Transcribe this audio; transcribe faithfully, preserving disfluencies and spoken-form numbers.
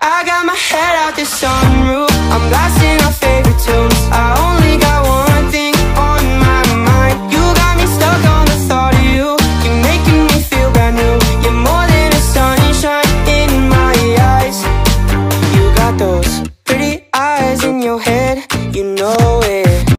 I got my head out the sunroof, I'm blasting